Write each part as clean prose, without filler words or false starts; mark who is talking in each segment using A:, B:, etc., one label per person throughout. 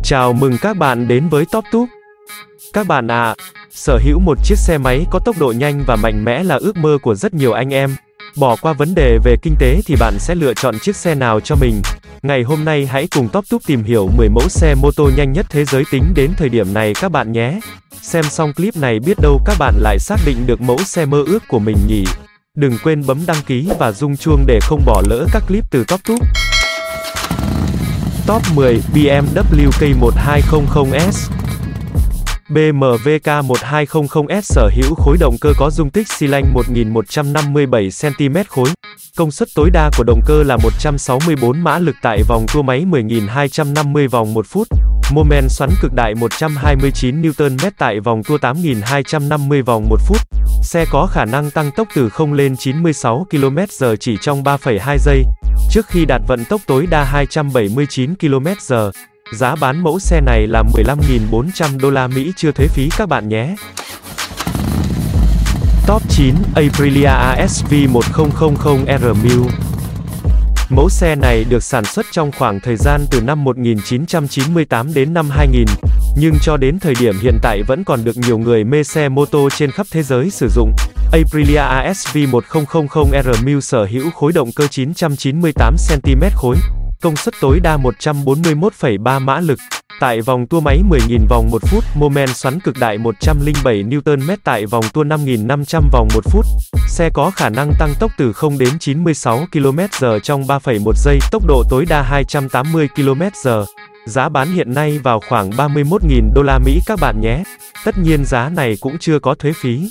A: Chào mừng các bạn đến với Top Tube. Các bạn ạ, sở hữu một chiếc xe máy có tốc độ nhanh và mạnh mẽ là ước mơ của rất nhiều anh em. Bỏ qua vấn đề về kinh tế thì bạn sẽ lựa chọn chiếc xe nào cho mình? Ngày hôm nay hãy cùng Top Tube tìm hiểu 10 mẫu xe mô tô nhanh nhất thế giới tính đến thời điểm này các bạn nhé. Xem xong clip này biết đâu các bạn lại xác định được mẫu xe mơ ước của mình nhỉ. Đừng quên bấm đăng ký và rung chuông để không bỏ lỡ các clip từ Top Tube. Top 10, BMW K1200S. BMW K1200S sở hữu khối động cơ có dung tích xi lanh 1157 cm3. Công suất tối đa của động cơ là 164 mã lực tại vòng tua máy 10.250 vòng một phút. Mô men xoắn cực đại 129 Nm tại vòng tua 8.250 vòng một phút. Xe có khả năng tăng tốc từ 0 lên 96 km/h chỉ trong 3,2 giây. Trước khi đạt vận tốc tối đa 279 km/h. Giá bán mẫu xe này là 15.400 đô la Mỹ chưa thuế phí các bạn nhé. Top 9, Aprilia ASV 1000R Mille. Mẫu xe này được sản xuất trong khoảng thời gian từ năm 1998 đến năm 2000, nhưng cho đến thời điểm hiện tại vẫn còn được nhiều người mê xe mô tô trên khắp thế giới sử dụng. Aprilia ASV 1000R Mille sở hữu khối động cơ 998 cm3, công suất tối đa 141,3 mã lực, tại vòng tua máy 10.000 vòng một phút, mô men xoắn cực đại 107 Nm tại vòng tua 5.500 vòng một phút. Xe có khả năng tăng tốc từ 0 đến 96 km/h trong 3,1 giây, tốc độ tối đa 280 km/h. Giá bán hiện nay vào khoảng 31.000 đô la Mỹ các bạn nhé. Tất nhiên giá này cũng chưa có thuế phí.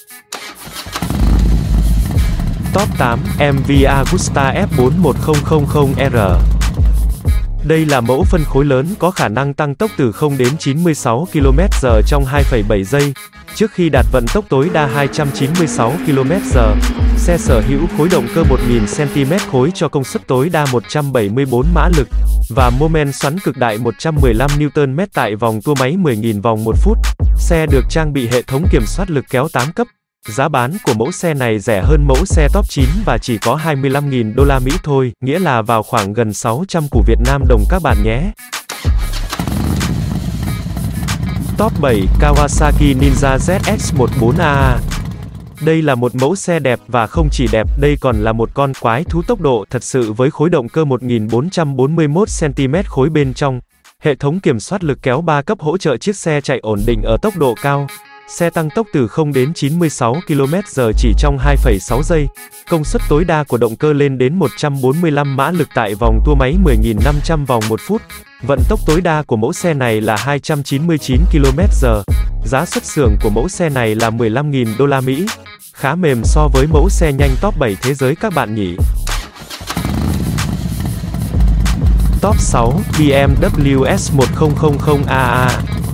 A: Top 8, MV Agusta F4100R. Đây là mẫu phân khối lớn có khả năng tăng tốc từ 0 đến 96 km/h trong 2,7 giây. Trước khi đạt vận tốc tối đa 296 km/h, xe sở hữu khối động cơ 1000 cm3 cho công suất tối đa 174 mã lực và mô men xoắn cực đại 115 Nm tại vòng tua máy 10.000 vòng một phút. Xe được trang bị hệ thống kiểm soát lực kéo 8 cấp. Giá bán của mẫu xe này rẻ hơn mẫu xe top 9 và chỉ có 25.000 đô la Mỹ thôi, nghĩa là vào khoảng gần 600 củ Việt Nam đồng các bạn nhé. Top 7, Kawasaki Ninja ZX14AA. Đây là một mẫu xe đẹp và không chỉ đẹp, đây còn là một con quái thú tốc độ thật sự với khối động cơ 1441 cm3 bên trong. Hệ thống kiểm soát lực kéo 3 cấp hỗ trợ chiếc xe chạy ổn định ở tốc độ cao. Xe tăng tốc từ 0 đến 96 km/h chỉ trong 2,6 giây. Công suất tối đa của động cơ lên đến 145 mã lực tại vòng tua máy 10.500 vòng một phút. Vận tốc tối đa của mẫu xe này là 299 km/h. Giá xuất xưởng của mẫu xe này là 15.000 đô la Mỹ. Khá mềm so với mẫu xe nhanh top 7 thế giới các bạn nhỉ. Top 6, BMW S1000AA.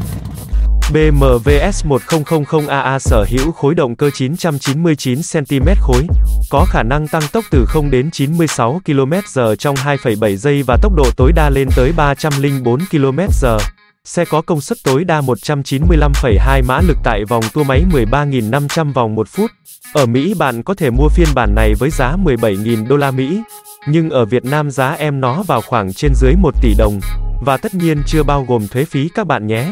A: BMW S1000AA sở hữu khối động cơ 999 cm3, có khả năng tăng tốc từ 0 đến 96 km/h trong 2,7 giây và tốc độ tối đa lên tới 304 km/h. Xe có công suất tối đa 195,2 mã lực tại vòng tua máy 13.500 vòng một phút. Ở Mỹ bạn có thể mua phiên bản này với giá 17.000 đô la Mỹ, nhưng ở Việt Nam giá em nó vào khoảng trên dưới 1 tỷ đồng, và tất nhiên chưa bao gồm thuế phí các bạn nhé.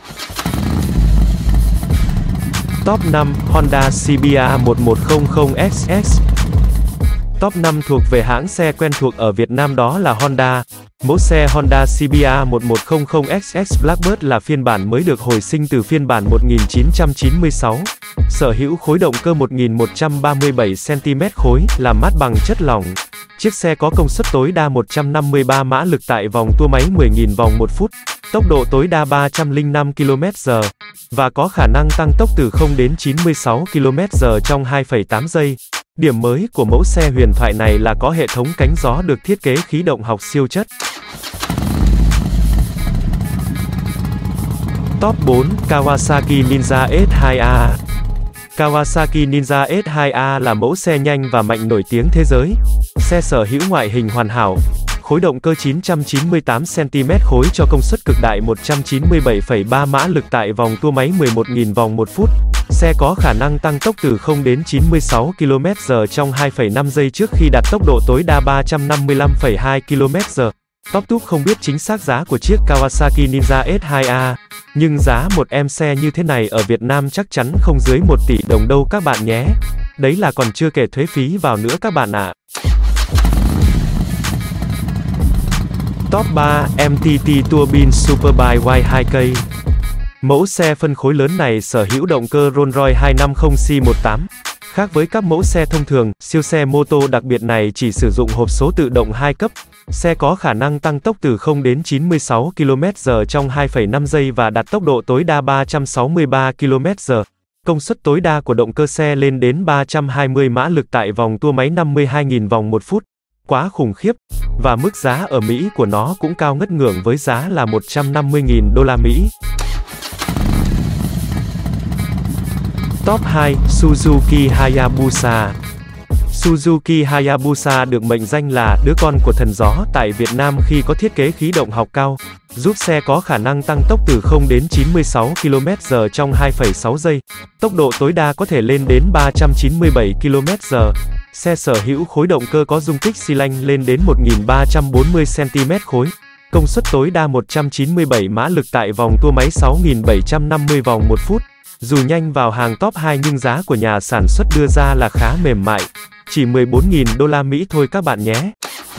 A: Top 5, Honda CBR 1100XX. Top 5 thuộc về hãng xe quen thuộc ở Việt Nam đó là Honda. Mẫu xe Honda CBR 1100XX Blackbird là phiên bản mới được hồi sinh từ phiên bản 1996. Sở hữu khối động cơ 1137 cm3, làm mát bằng chất lỏng. Chiếc xe có công suất tối đa 153 mã lực tại vòng tua máy 10.000 vòng một phút, tốc độ tối đa 305 km/h, và có khả năng tăng tốc từ 0 đến 96 km/h trong 2,8 giây. Điểm mới của mẫu xe huyền thoại này là có hệ thống cánh gió được thiết kế khí động học siêu chất. Top 4, Kawasaki Ninja S2A. Kawasaki Ninja S2A là mẫu xe nhanh và mạnh nổi tiếng thế giới. Xe sở hữu ngoại hình hoàn hảo, khối động cơ 998 cm3 cho công suất cực đại 197,3 mã lực tại vòng tua máy 11.000 vòng một phút. Xe có khả năng tăng tốc từ 0 đến 96 km/h trong 2,5 giây trước khi đạt tốc độ tối đa 355,2 km/h. TopTube không biết chính xác giá của chiếc Kawasaki Ninja S2A, nhưng giá một em xe như thế này ở Việt Nam chắc chắn không dưới 1 tỷ đồng đâu các bạn nhé. Đấy là còn chưa kể thuế phí vào nữa các bạn ạ. Top 3, MTT Turbine Superbike Y2K. Mẫu xe phân khối lớn này sở hữu động cơ Rolls-Royce 250C18. Khác với các mẫu xe thông thường, siêu xe mô tô đặc biệt này chỉ sử dụng hộp số tự động 2 cấp. Xe có khả năng tăng tốc từ 0 đến 96 km/h trong 2,5 giây và đạt tốc độ tối đa 363 km/h. Công suất tối đa của động cơ xe lên đến 320 mã lực tại vòng tua máy 52.000 vòng một phút. Quá khủng khiếp. Và mức giá ở Mỹ của nó cũng cao ngất ngưởng với giá là 150.000 đô la Mỹ. Top 2, Suzuki Hayabusa. Suzuki Hayabusa được mệnh danh là đứa con của thần gió tại Việt Nam khi có thiết kế khí động học cao, giúp xe có khả năng tăng tốc từ 0 đến 96 km/h trong 2,6 giây. Tốc độ tối đa có thể lên đến 397 km/h. Xe sở hữu khối động cơ có dung tích xi lanh lên đến 1.340 cm3. Công suất tối đa 197 mã lực tại vòng tua máy 6.750 vòng một phút. Dù nhanh vào hàng top 2 nhưng giá của nhà sản xuất đưa ra là khá mềm mại. Chỉ 14.000 đô la Mỹ thôi các bạn nhé.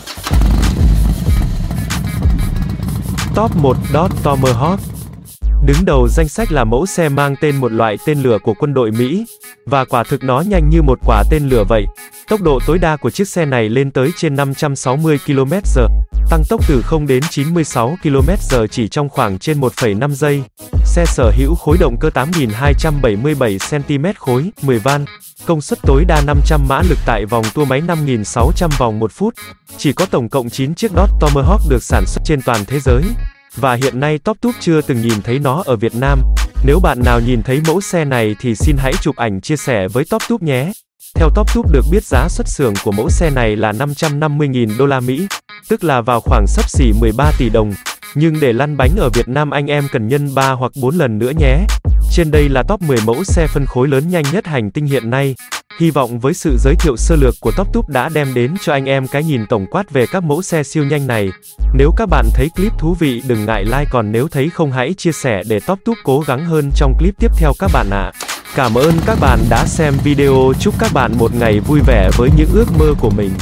A: Top 1, Dodge Tomahawk. Đứng đầu danh sách là mẫu xe mang tên một loại tên lửa của quân đội Mỹ. Và quả thực nó nhanh như một quả tên lửa vậy. Tốc độ tối đa của chiếc xe này lên tới trên 560 km/h. Tăng tốc từ 0 đến 96 km/h chỉ trong khoảng trên 1,5 giây. Xe sở hữu khối động cơ 8.277 cm3, 10 van. Công suất tối đa 500 mã lực tại vòng tua máy 5.600 vòng một phút. Chỉ có tổng cộng 9 chiếc Dodge Tomahawk được sản xuất trên toàn thế giới. Và hiện nay TopTube chưa từng nhìn thấy nó ở Việt Nam. Nếu bạn nào nhìn thấy mẫu xe này thì xin hãy chụp ảnh chia sẻ với TopTube nhé. Theo TopTube được biết giá xuất xưởng của mẫu xe này là 550.000 đô la Mỹ, tức là vào khoảng xấp xỉ 13 tỷ đồng. Nhưng để lăn bánh ở Việt Nam anh em cần nhân 3 hoặc 4 lần nữa nhé. Trên đây là top 10 mẫu xe phân khối lớn nhanh nhất hành tinh hiện nay. Hy vọng với sự giới thiệu sơ lược của TopTube đã đem đến cho anh em cái nhìn tổng quát về các mẫu xe siêu nhanh này. Nếu các bạn thấy clip thú vị đừng ngại like, còn nếu thấy không hãy chia sẻ để TopTube cố gắng hơn trong clip tiếp theo các bạn ạ. Cảm ơn các bạn đã xem video, chúc các bạn một ngày vui vẻ với những ước mơ của mình.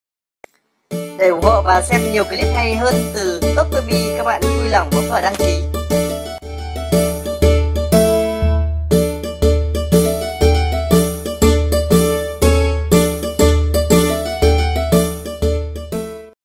B: Để ủng hộ và xem nhiều clip hay hơn từ TopTube, các bạn vui lòng bấm vào đăng ký